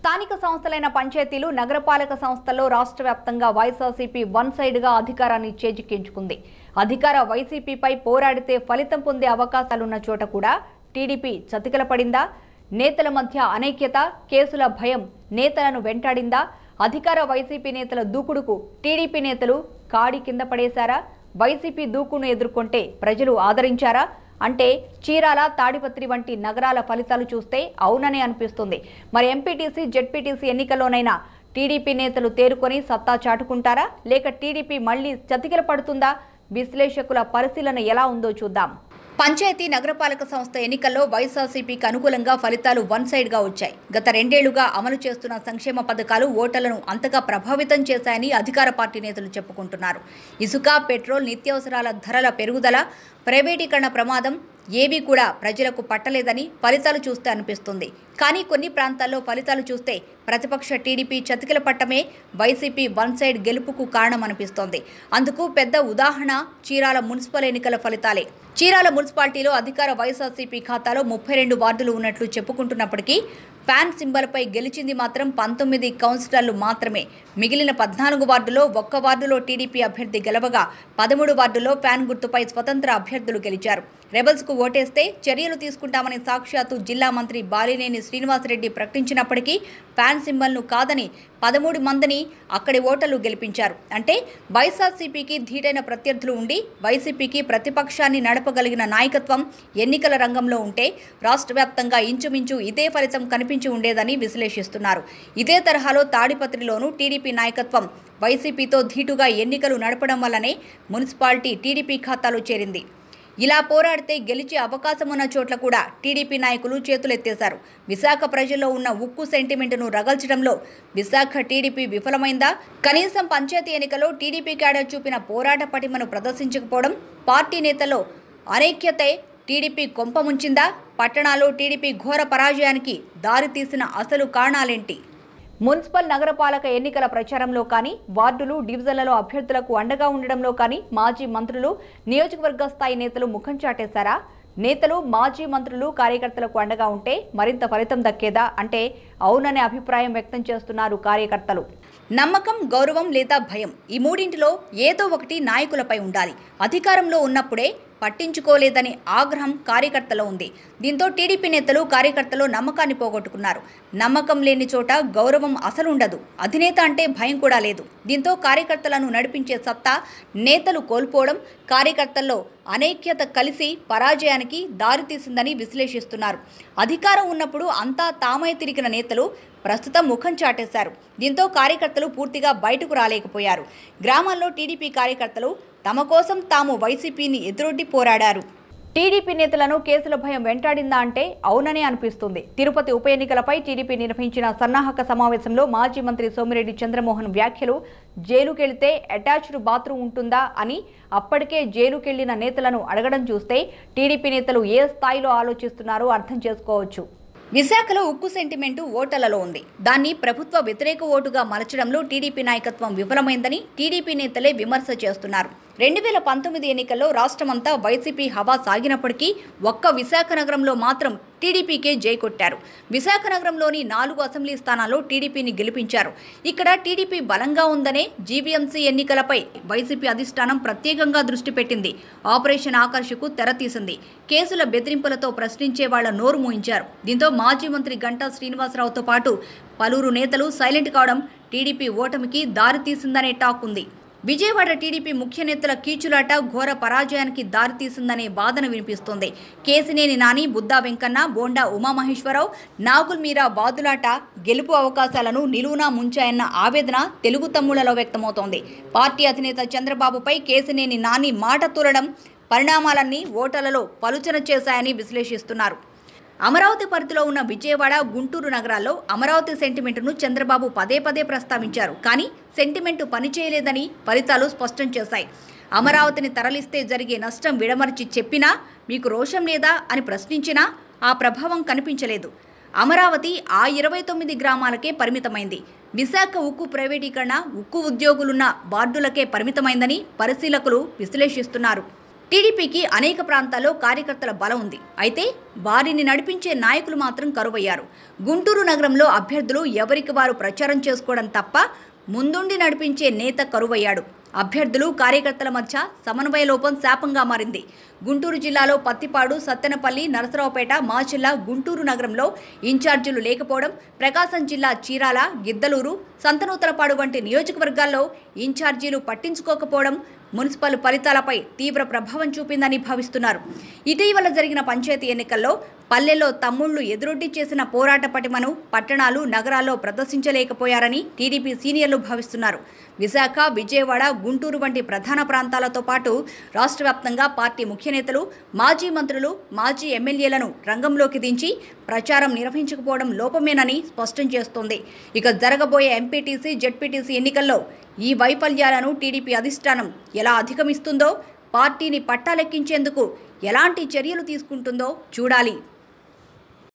స్థానిక సంస్థలైన పంచాయతీలు నగరపాలక సంస్థల్లో రాష్ట్ర వ్యాప్తంగా వైఎస్ఆర్సీపీ వన్ సైడ్గా అధికారాన్ని చేజిక్కించుకుంది. అధికార వైసీపీపై పోరాడితే ఫలితం పొందే అవకాశాలున్న చోట కూడా టీడీపీ చతికిల పడిందా? నేతల మధ్య అనైక్యత, కేసుల భయం నేతలను వెంటాడిందా? అధికార వైసీపీ నేతల దూకుడుకు టీడీపీ నేతలు కాడి కింద పడేశారా? వైసీపీ దూకును ఎదుర్కొంటే ప్రజలు ఆదరించారా? అంటే చీరాల, తాడిపత్రి వంటి నగరాల ఫలితాలు చూస్తే అవుననే అనిపిస్తుంది. మరి ఎంపీటీసీ, జెడ్పీటీసీ ఎన్నికల్లోనైనా టీడీపీ నేతలు తేరుకొని సత్తా చాటుకుంటారా, లేక టీడీపీ మళ్లీ చతికిల పడుతుందా? విశ్లేషకుల పరిశీలన ఎలా ఉందో చూద్దాం. పంచాయతీ నగరపాలక సంస్థ ఎన్నికల్లో వైఎస్ఆర్సీపీకి అనుకూలంగా ఫలితాలు వన్ సైడ్గా వచ్చాయి. గత 2 ఏళ్లుగా అమలు చేస్తున్న సంక్షేమ పథకాలు ఓటర్లను అంతగా ప్రభావితం చేశాయని అధికార పార్టీ నేతలు చెప్పుకుంటున్నారు. ఇసుక, పెట్రోల్, నిత్యావసరాల ధరల పెరుగుదల, ప్రైవేటీకరణ ప్రమాదం ఏవీ కూడా ప్రజలకు పట్టలేదని ఫలితాలు చూస్తే అనిపిస్తుంది. కానీ కొన్ని ప్రాంతాల్లో ఫలితాలు చూస్తే ప్రతిపక్ష టీడీపీ చతికిల పట్టమే వైసీపీ వన్ సైడ్ గెలుపుకు కారణమనిపిస్తోంది. అందుకు పెద్ద ఉదాహరణ చీరాల మున్సిపల్ ఎన్నికల ఫలితాలే. చీరాల మున్సిపాలిటీలో అధికార వైఎస్ఆర్సీపీ ఖాతాలో 32 వార్డులు ఉన్నట్లు చెప్పుకుంటున్నప్పటికీ ఫ్యాన్ సింబల్పై గెలిచింది మాత్రం 19 కౌన్సిలర్లు మాత్రమే. మిగిలిన 14 వార్డులో 1 వార్డులో టీడీపీ అభ్యర్థి గెలవగా 13 వార్డులో ఫ్యాన్ గుర్తుపై స్వతంత్ర అభ్యర్థులు గెలిచారు. రెబల్స్కు ఓటేస్తే చర్యలు తీసుకుంటామని సాక్షాత్తు జిల్లా మంత్రి బాలినేని శ్రీనివాసరెడ్డి ప్రకటించినప్పటికీ ఫ్యాన్ సింబల్ను కాదని 13 మందిని అక్కడి ఓటర్లు గెలిపించారు. అంటే వైఎస్ఆర్సీపీకి ధీటైన ప్రత్యర్థులు ఉండి వైసీపీకి ప్రతిపక్షాన్ని నడపగలిగిన నాయకత్వం ఎన్నికల రంగంలో ఉంటే రాష్ట్ర వ్యాప్తంగా ఇంచుమించు ఇదే ఫలితం కనిపించి ఉండేదని విశ్లేషిస్తున్నారు. ఇదే తరహాలో తాడిపత్రిలోనూ టీడీపీ నాయకత్వం వైసీపీతో ధీటుగా ఎన్నికలు నడపడం వల్లనే మున్సిపాలిటీ టీడీపీ ఖాతాలో చేరింది. ఇలా పోరాడితే గెలిచే అవకాశం ఉన్న చోట్ల కూడా టీడీపీ నాయకులు చేతులెత్తేశారు. విశాఖ ప్రజల్లో ఉన్న ఉక్కు సెంటిమెంట్ను రగల్చడంలో విశాఖ టీడీపీ విఫలమైందా? కనీసం పంచాయతీ ఎన్నికల్లో టీడీపీ క్యాడర్ చూపిన పోరాట పటిమను ప్రదర్శించకపోవడం, పార్టీ నేతల్లో అనైక్యతే టీడీపీ కొంప ముంచిందా? పట్టణాల్లో టీడీపీ ఘోర పరాజయానికి దారితీసిన అసలు కారణాలేంటి? మున్సిపల్ నగరపాలక ఎన్నికల ప్రచారంలో కానీ, వార్డులు, డివిజన్లలో అభ్యర్థులకు అండగా ఉండడంలో కానీ మాజీ మంత్రులు, నియోజకవర్గ స్థాయి నేతలు ముఖం చాటేశారా? నేతలు, మాజీ మంత్రులు కార్యకర్తలకు అండగా ఉంటే మరింత ఫలితం దక్కేదా? అంటే అవుననే అభిప్రాయం వ్యక్తం చేస్తున్నారు కార్యకర్తలు. నమ్మకం, గౌరవం లేదా భయం, ఈ మూడింటిలో ఏదో ఒకటి నాయకులపై ఉండాలి. అధికారంలో ఉన్నప్పుడే పట్టించుకోలేదని ఆగ్రహం కార్యకర్తలో ఉంది. దీంతో టీడీపీ నేతలు, కార్యకర్తలు నమ్మకాన్ని పోగొట్టుకున్నారు. నమ్మకం లేని చోట గౌరవం అసలు ఉండదు. అధినేత అంటే భయం కూడా లేదు. దీంతో కార్యకర్తలను నడిపించే సత్తా నేతలు కోల్పోవడం, కార్యకర్తల్లో అనైక్యత కలిసి పరాజయానికి దారితీసిందని విశ్లేషిస్తున్నారు. అధికారం ఉన్నప్పుడు అంతా తామై తిరిగిన నేతలు ప్రస్తుతం ముఖం చాటేశారు. దీంతో కార్యకర్తలు పూర్తిగా బయటకు రాలేకపోయారు. గ్రామాల్లో టీడీపీ కార్యకర్తలు తమ కోసం తాము వైసీపీని ఎదురొడ్డి పోరాడారు. టీడీపీ నేతలను కేసుల భయం వెంటాడిందా? అంటే అవుననే అనిపిస్తుంది. తిరుపతి ఉప ఎన్నికలపై టీడీపీ నిర్వహించిన సన్నాహక సమావేశంలో మాజీ మంత్రి సోమిరెడ్డి చంద్రమోహన్ వ్యాఖ్యలు జైలుకెళ్తే అటాచ్డ్ బాత్రూమ్ ఉంటుందా అని అప్పటికే జైలుకెళ్లిన నేతలను అడగడం చూస్తే టీడీపీ నేతలు ఏ స్థాయిలో ఆలోచిస్తున్నారో అర్థం చేసుకోవచ్చు. విశాఖలో ఉక్కు సెంటిమెంటు ఓటర్లలో ఉంది. దాన్ని ప్రభుత్వ వ్యతిరేక ఓటుగా మలచడంలో టీడీపీ నాయకత్వం విఫలమైందని టీడీపీ నేతలే విమర్శ చేస్తున్నారు. 2019 ఎన్నికల్లో రాష్ట్రమంతా వైసీపీ హవా సాగినప్పటికీ ఒక్క విశాఖ నగరంలో మాత్రం టీడీపీకే జై కొట్టారు. విశాఖ నగరంలోని 4 అసెంబ్లీ స్థానాల్లో టీడీపీని గెలిపించారు. ఇక్కడ టీడీపీ బలంగా ఉందనే జీవీఎంసీ ఎన్నికలపై వైసీపీ అధిష్టానం ప్రత్యేకంగా దృష్టి పెట్టింది. ఆపరేషన్ ఆకర్షకు తెరతీసింది. కేసుల బెదిరింపులతో ప్రశ్నించే వాళ్ల నోరు మూయించారు. దీంతో మాజీ మంత్రి గంటా శ్రీనివాసరావుతో పాటు పలువురు నేతలు సైలెంట్ కావడం టీడీపీ ఓటమికి దారితీసిందనే టాక్ ఉంది. విజయవాడ టీడీపీ ముఖ్య నేతల కీచులాట ఘోర పరాజయానికి దారితీసిందనే వాదన వినిపిస్తోంది. కేసినేని నాని, బుద్దా వెంకన్న, బోండా ఉమామహేశ్వరరావు, నాగుల్ మీరా వాదులాట గెలుపు అవకాశాలను నిలువునా ముంచాయన్న ఆవేదన తెలుగు తమ్ముళ్లలో వ్యక్తమవుతోంది. పార్టీ అధినేత చంద్రబాబుపై కేసినేని నాని మాట తూరడం పరిణామాలన్నీ ఓటర్లలో పలుచన చేశాయని విశ్లేషిస్తున్నారు. అమరావతి పరిధిలో ఉన్న విజయవాడ, గుంటూరు నగరాల్లో అమరావతి సెంటిమెంటును చంద్రబాబు పదే పదే ప్రస్తావించారు. కానీ సెంటిమెంటు పనిచేయలేదని ఫలితాలు స్పష్టం చేశాయి. అమరావతిని తరలిస్తే జరిగే నష్టం విడమర్చి చెప్పినా, మీకు రోషం లేదా అని ప్రశ్నించినా ఆ ప్రభావం కనిపించలేదు. అమరావతి ఆ 29 గ్రామాలకే పరిమితమైంది. విశాఖ ఉక్కు ప్రైవేటీకరణ ఉక్కు ఉద్యోగులున్న వార్డులకే పరిమితమైందని పరిశీలకులు విశ్లేషిస్తున్నారు. టీడీపీకి అనేక ప్రాంతాల్లో కార్యకర్తల బలం ఉంది. అయితే వారిని నడిపించే నాయకులు మాత్రం కరువయ్యారు. గుంటూరు నగరంలో అభ్యర్థులు ఎవరికి వారు ప్రచారం చేసుకోవడం తప్ప ముందుండి నడిపించే నేత కరువయ్యాడు. అభ్యర్థులు కార్యకర్తల మధ్య సమన్వయ లోపం శాపంగా మారింది. గుంటూరు జిల్లాలో పత్తిపాడు, సత్తెనపల్లి, నరసరావుపేట, మాచెల్ల, గుంటూరు నగరంలో ఇన్ఛార్జీలు లేకపోవడం, ప్రకాశం జిల్లా చీరాల, గిద్దలూరు, సంతనూతలపాడు వంటి నియోజకవర్గాల్లో ఇన్ఛార్జీలు పట్టించుకోకపోవడం మున్సిపల్ ఫలితాలపై తీవ్ర ప్రభావం చూపిందని భావిస్తున్నారు. ఇటీవల జరిగిన పంచాయతీ ఎన్నికల్లో పల్లెల్లో తమ్ముళ్లు ఎదురొడ్డి చేసిన పోరాట పటిమను పట్టణాలు, నగరాల్లో ప్రదర్శించలేకపోయారని టీడీపీ సీనియర్లు భావిస్తున్నారు. విశాఖ, విజయవాడ, గుంటూరు వంటి ప్రధాన ప్రాంతాలతో పాటు రాష్ట్ర వ్యాప్తంగా పార్టీ ముఖ్య నేతలు, మాజీ మంత్రులు, మాజీ ఎమ్మెల్యేలను రంగంలోకి దించి ప్రచారం నిర్వహించకపోవడం లోపమేనని స్పష్టం చేస్తోంది. ఇక జరగబోయే ఎంపీటీసీ, జెడ్పీటీసీ ఎన్నికల్లో ఈ వైఫల్యాలను టీడీపీ అధిష్టానం ఎలా అధిగమిస్తుందో, పార్టీని పట్టాలెక్కించేందుకు ఎలాంటి చర్యలు తీసుకుంటుందో చూడాలి.